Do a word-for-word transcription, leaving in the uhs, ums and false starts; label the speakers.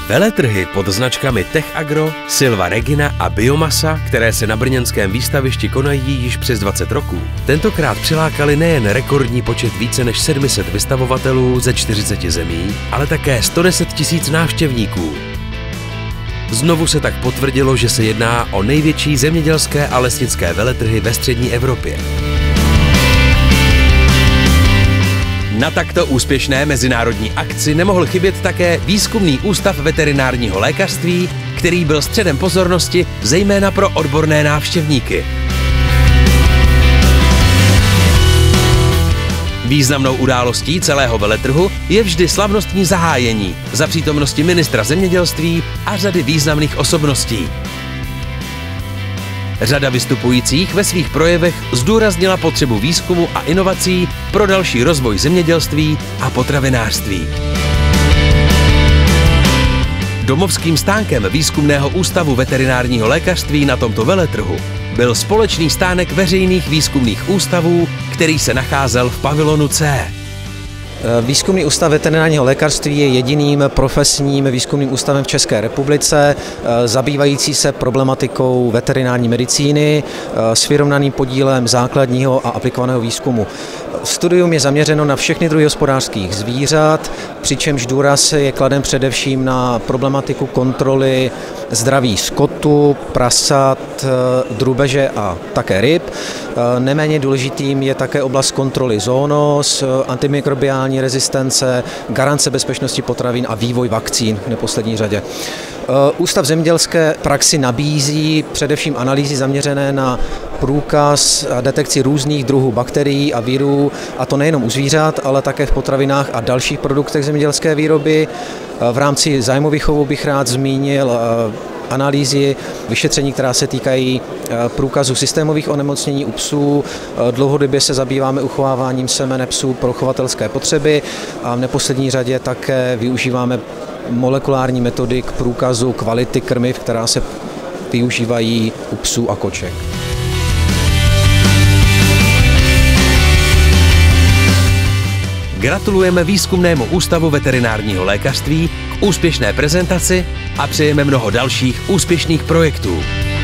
Speaker 1: Veletrhy pod značkami TechAgro, Silva Regina a Biomasa, které se na brněnském výstavišti konají již přes dvacet roků, tentokrát přilákali nejen rekordní počet více než sedm set vystavovatelů ze čtyřiceti zemí, ale také sto deset tisíc návštěvníků. Znovu se tak potvrdilo, že se jedná o největší zemědělské a lesnické veletrhy ve střední Evropě. Na takto úspěšné mezinárodní akci nemohl chybět také Výzkumný ústav veterinárního lékařství, který byl středem pozornosti zejména pro odborné návštěvníky. Významnou událostí celého veletrhu je vždy slavnostní zahájení za přítomnosti ministra zemědělství a řady významných osobností. Řada vystupujících ve svých projevech zdůraznila potřebu výzkumu a inovací pro další rozvoj zemědělství a potravinářství. Domovským stánkem Výzkumného ústavu veterinárního lékařství na tomto veletrhu byl společný stánek veřejných výzkumných ústavů, který se nacházel v pavilonu C.
Speaker 2: Výzkumný ústav veterinárního lékařství je jediným profesním výzkumným ústavem v České republice, zabývající se problematikou veterinární medicíny s vyrovnaným podílem základního a aplikovaného výzkumu. Studium je zaměřeno na všechny druhy hospodářských zvířat, přičemž důraz je kladen především na problematiku kontroly zdraví skotu, prasat, drůbeže a také ryb. Neméně důležitým je také oblast kontroly zónos, antimikrobiální rezistence, garance bezpečnosti potravin a vývoj vakcín v neposlední řadě. Ústav zemědělské praxi nabízí především analýzy zaměřené na průkaz a detekci různých druhů bakterií a virů, a to nejenom u zvířat, ale také v potravinách a dalších produktech zemědělské výroby. V rámci zájmových chovů bych rád zmínil analýzy, vyšetření, která se týkají průkazu systémových onemocnění u psů. Dlouhodobě se zabýváme uchováváním semene psů pro chovatelské potřeby a v neposlední řadě také využíváme molekulární metody k průkazu kvality krmiv, která se využívají u psů a koček.
Speaker 1: Gratulujeme Výzkumnému ústavu veterinárního lékařství k úspěšné prezentaci a přejeme mnoho dalších úspěšných projektů.